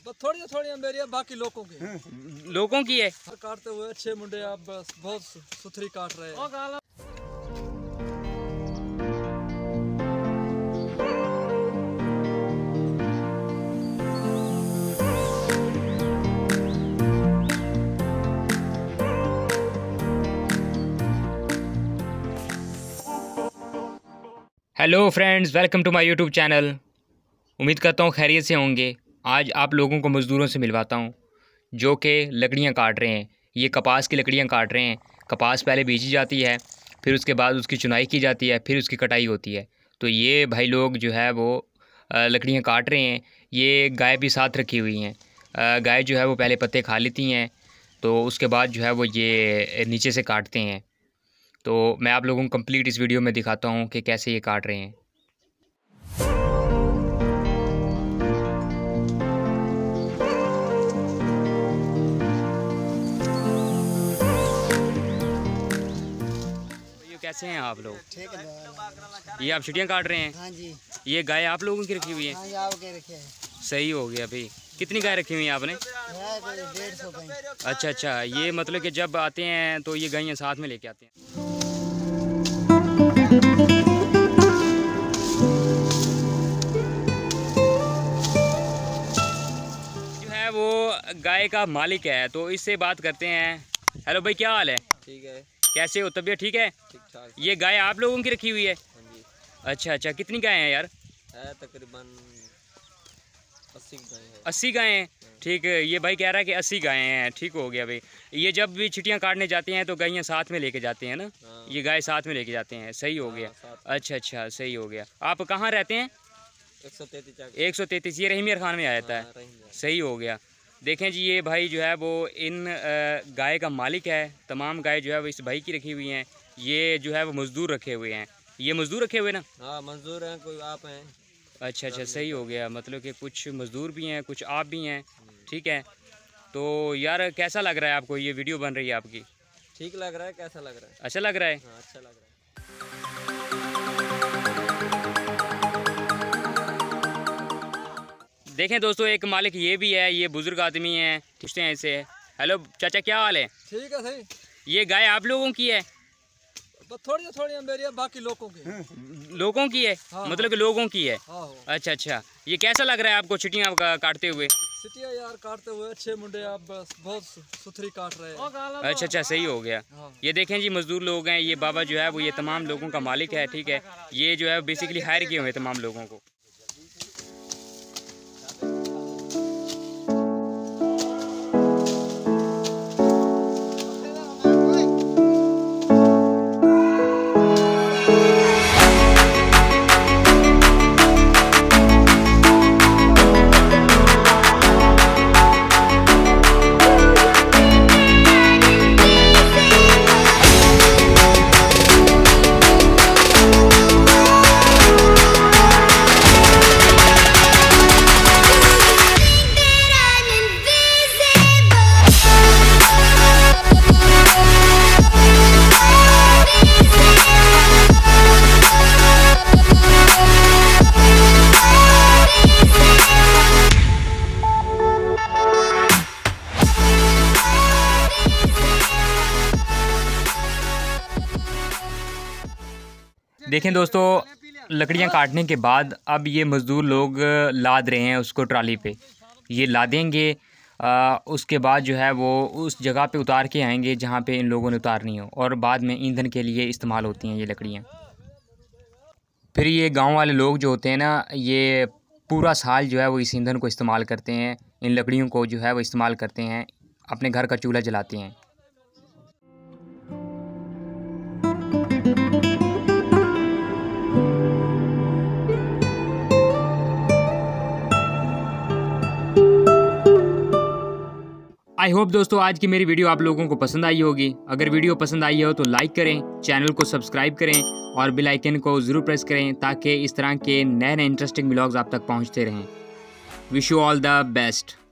बस थोड़ी थोड़ी मेरी है, बाकी लोगों की लोगों की है। काटते हुए अच्छे मुंडे आप बस बहुत सुथरी काट रहे हैं। Hello friends, welcome to my YouTube channel. उम्मीद करता हूँ खैरियत से होंगे। आज आप लोगों को मज़दूरों से मिलवाता हूँ जो कि लकड़ियाँ काट रहे हैं। ये कपास की लकड़ियाँ काट रहे हैं। कपास पहले बीजी जाती है, फिर उसके बाद उसकी चुनाई की जाती है, फिर उसकी कटाई होती है। तो ये भाई लोग जो है वो लकड़ियाँ काट रहे हैं। ये गाय भी साथ रखी हुई हैं। गाय जो है वो पहले पत्ते खा लेती हैं, तो उसके बाद जो है वो ये नीचे से काटते हैं। तो मैं आप लोगों को कंप्लीट इस वीडियो में दिखाता हूँ कि कैसे ये काट रहे हैं। ये कैसे हैं आप लोग? ठीक है। ये आप छुट्टियाँ काट रहे हैं? हाँ जी। ये गाय आप लोगों की रखी हुई है? हाँ जी, आपके रखे हैं। सही हो गया भाई। कितनी गाय रखी हुई है आपने? 150 गाय। अच्छा, ये मतलब कि जब आते हैं तो ये गायें साथ में लेके आते हैं। वो गाय का मालिक है, तो इससे बात करते हैं। हेलो भाई, क्या हाल है? ठीक है। कैसे हो? तबीयत ठीक है? ठीक ठाक। ये गाय आप लोगों की रखी हुई है? हाँ जी। अच्छा, कितनी गाय हैं यार? है तकरीबन 80 गाय है। 80 गायें हैं? ठीक है। ये भाई कह रहा है कि 80 गायें हैं। ठीक हो गया भाई। ये जब भी छुट्टियां काटने जाते हैं तो गायें साथ में लेके जाते हैं ना? हाँ। ये गाय साथ में लेके जाते हैं। सही हो गया। अच्छा, सही हो गया। आप कहाँ रहते हैं? 133 ये रहीमियर खान में आ जाता है। सही हो गया। देखें जी, ये भाई जो है वो इन गाय का मालिक है। तमाम गाय जो है वो इस भाई की रखी हुई हैं। ये जो है वो मज़दूर रखे हुए हैं। ये मज़दूर रखे हुए ना? हाँ, मज़दूर हैं, कोई आप हैं। अच्छा, सही हो गया। मतलब कि कुछ मज़दूर भी हैं, कुछ आप भी हैं। ठीक है। तो यार कैसा लग रहा है आपको? ये वीडियो बन रही है आपकी? ठीक लग रहा है। कैसा लग रहा है? अच्छा लग रहा है। हाँ, अच्छा लग रहा है। देखें दोस्तों, एक मालिक ये भी है। ये बुजुर्ग आदमी है। पूछते हैं इसे। हेलो चाचा, क्या हाल है? ठीक है। सही। ये गाय आप लोगों की है? बस थोड़ी थोड़ी मेरी है, बाकी लोगों की। लोगों की है? हाँ। मतलब कि लोगों की है। हाँ। अच्छा, ये कैसा लग रहा है आपको छुट्टियाँ काटते हुए? सिटिया यार काटते हुए अच्छे मुंडे आप बस बहुत सुथरी काट रहे हैं। अच्छा, सही हो गया। हाँ। ये देखें जी, मजदूर लोग हैं। ये बाबा जो है वो ये तमाम लोगों का मालिक है। ठीक है। ये जो है बेसिकली हायर किए हुए तमाम लोगों को। देखें दोस्तों, लकड़ियां काटने के बाद अब ये मज़दूर लोग लाद रहे हैं उसको ट्राली पे। ये लादेंगे, उसके बाद जो है वो उस जगह पे उतार के आएंगे जहाँ पे इन लोगों ने उतारनी हो, और बाद में ईंधन के लिए इस्तेमाल होती हैं ये लकड़ियाँ। फिर ये गांव वाले लोग जो होते हैं ना, ये पूरा साल जो है वो इस ईंधन को इस्तेमाल करते हैं। इन लकड़ियों को जो है वो इस्तेमाल करते हैं, अपने घर का चूल्हा जलाते हैं। आई होप दोस्तों आज की मेरी वीडियो आप लोगों को पसंद आई होगी। अगर वीडियो पसंद आई हो तो लाइक करें, चैनल को सब्सक्राइब करें और बेल आइकन को ज़रूर प्रेस करें ताकि इस तरह के नए इंटरेस्टिंग व्लॉग्स आप तक पहुंचते रहें। Wish you all the best.